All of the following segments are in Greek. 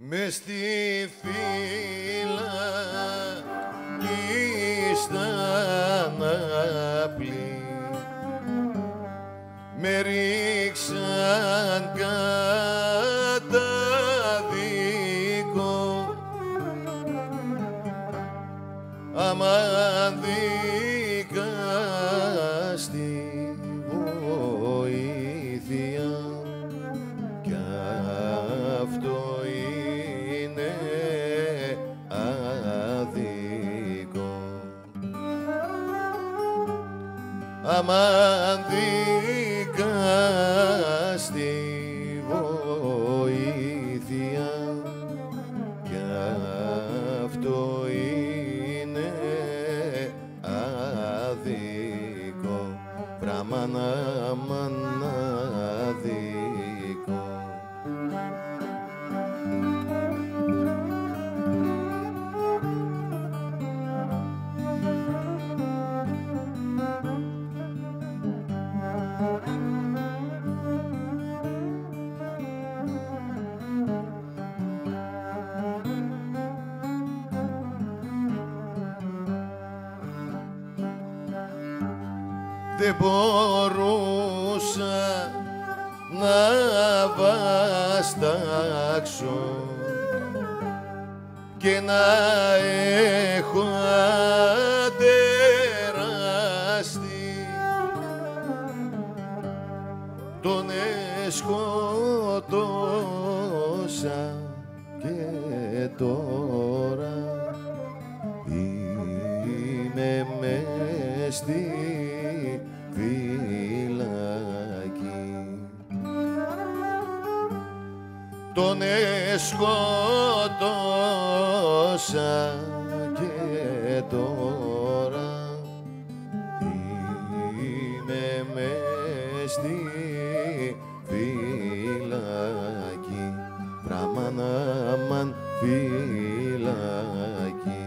μες στη φυλακή στα ανάπλη με ρίξαν καταδίκο αμάν δικαστή βοήθεια κι αυτό είναι άδικο. Αμάν δικαστή βοήθεια κι αυτό είναι άδικο. Βραμάν αμάν άδικο. Δεν μπορούσα να βαστάξω και να έχω αντεραστεί τον σκοτώσα και τώρα είμαι μες στη φυλακή. Τον σκοτώσα και τώρα είμαι μες στη φυλακή. Βραμάν αμάν φυλακή.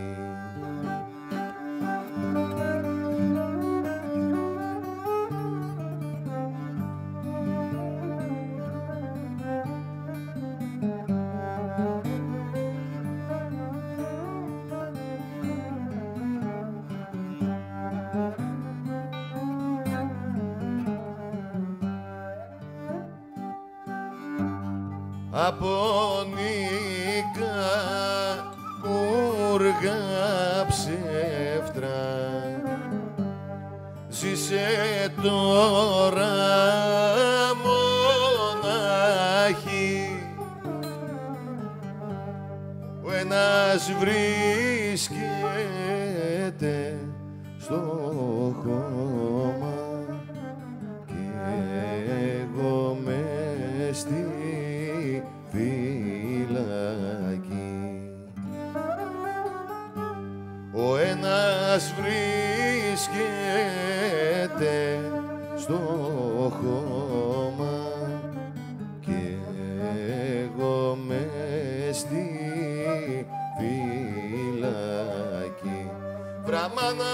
Απονίκα ούργα ψεύτρα ζήσε τώρα μονάχη ο ένας βρίσκεται στο χώμα και εγώ μες στη φυλακή. Ο ένας βρίσκεται στο χώμα και εγώ μες στη φυλακή. Βραμάν